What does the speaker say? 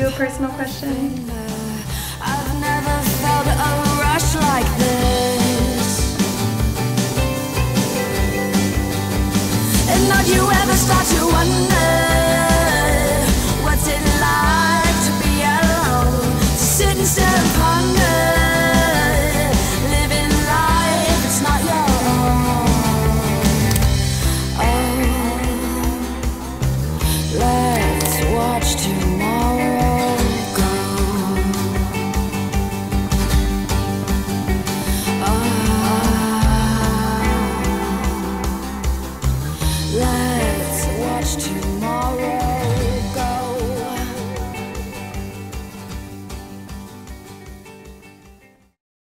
a personal question? I've never felt a rush like this. And don't you ever start to wonder what's it like to be alone, to sit and stare and ponder, living life, it's not your own. Oh, let's watch tomorrow go. Oh, let's watch tomorrow.